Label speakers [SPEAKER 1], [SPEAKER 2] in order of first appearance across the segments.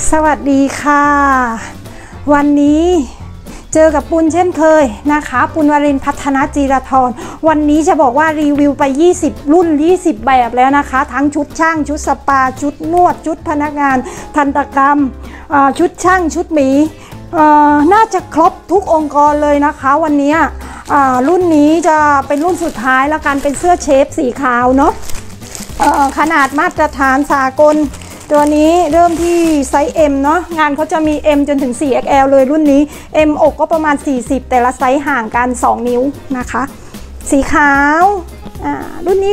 [SPEAKER 1] สวัสดีค่ะวันนี้เจอกับปุณเช่นเคยนะคะปุณวรินทร์พัฒนาจีรธรวันนี้จะบอกว่ารีวิวไป20รุ่น20แบบแล้วนะคะทั้งชุดช่างชุดสปาชุดนวดชุดพนักงานทันตกรรมชุดช่างชุดหมีน่าจะครบทุกองค์กรเลยนะคะวันนี้รุ่นนี้จะเป็นรุ่นสุดท้ายแล้วกันเป็นเสื้อเชฟสีขาวเนาะขนาดมาตรฐานสากลตัวนี้เริ่มที่ไซส์ M เนาะงานเขาจะมี M จนถึง 4XL เลยรุ่นนี้ M อกก็ประมาณ40แต่ละไซส์ห่างกัน2นิ้วนะคะสีขาวรุ่นนี้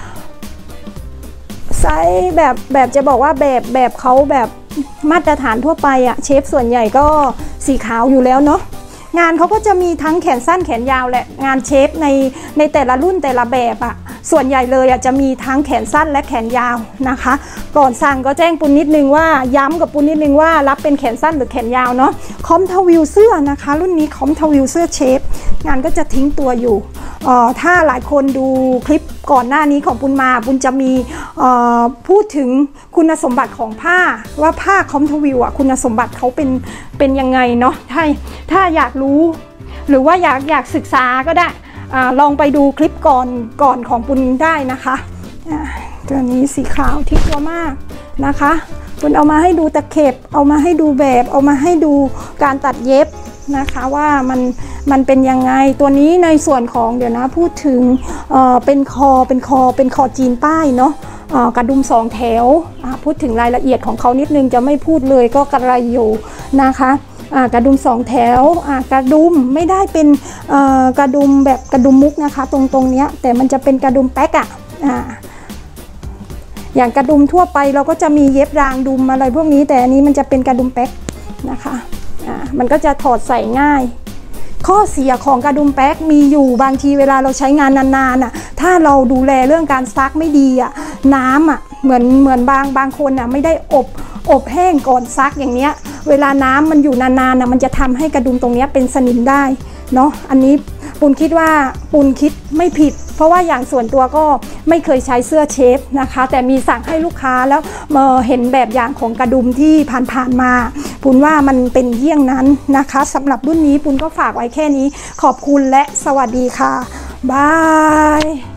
[SPEAKER 1] ไซส์แบบจะบอกว่าแบบเขาแบบมาตรฐานทั่วไปเชฟส่วนใหญ่ก็สีขาวอยู่แล้วเนาะงานเขาก็จะมีทั้งแขนสั้นแขนยาวแหละงานเชฟในแต่ละรุ่นแต่ละแบบส่วนใหญ่เลยจะมีทั้งแขนสั้นและแขนยาวนะคะก่อนสั่งก็แจ้งปุณนิดนึงว่าย้ำกับปุณนิดนึงว่ารับเป็นแขนสั้นหรือแขนยาวเนาะคอมทวิลเสื้อนะคะรุ่นนี้คอมทวิลเสื้อเชฟงานก็จะทิ้งตัวอยู่ถ้าหลายคนดูคลิปก่อนหน้านี้ของปุณมาปุณจะมีพูดถึงคุณสมบัติของผ้าว่าผ้าคอมทวิลคุณสมบัติเขาเป็นยังไงเนาะถ้าอยากรู้หรือว่าอยากศึกษาก็ได้ลองไปดูคลิปก่อนของปุณได้นะคะตัวนี้สีขาวที่ตัวมากนะคะปุณเอามาให้ดูตะเข็บเอามาให้ดูแบบเอามาให้ดูการตัดเย็บนะคะว่ามันเป็นยังไงตัวนี้ในส่วนของเดี๋ยวนะพูดถึงเป็นคอจีนใต้เนาะกระดุม2แถวพูดถึงรายละเอียดของเขานิดนึงจะไม่พูดเลยก็กระไรอยู่นะคะกระดุม2แถวกระดุมไม่ได้เป็นกระดุมแบบกระดุมมุกนะคะตรงเนี้ยแต่มันจะเป็นกระดุมแป๊กอย่างกระดุมทั่วไปเราก็จะมีเย็บรางดุมอะไรพวกนี้แต่อันนี้มันจะเป็นกระดุมแป๊กนะคะมันก็จะถอดใส่ง่ายข้อเสียของกระดุมแป๊กมีอยู่บางทีเวลาเราใช้งานนานๆถ้าเราดูแลเรื่องการซักไม่ดีน้ำเหมือนบางคนไม่ได้อบแห้งก่อนซักอย่างเนี้ยเวลาน้ำมันอยู่นานๆมันจะทำให้กระดุมตรงนี้เป็นสนิมได้เนาะอันนี้ปุณคิดว่าปุณคิดไม่ผิดเพราะว่าอย่างส่วนตัวก็ไม่เคยใช้เสื้อเชฟนะคะแต่มีสั่งให้ลูกค้าแล้วมาเห็นแบบอย่างของกระดุมที่ผ่านมาปุณว่ามันเป็นเยี่ยงนั้นนะคะสำหรับรุ่นนี้ปุณก็ฝากไว้แค่นี้ขอบคุณและสวัสดีค่ะบาย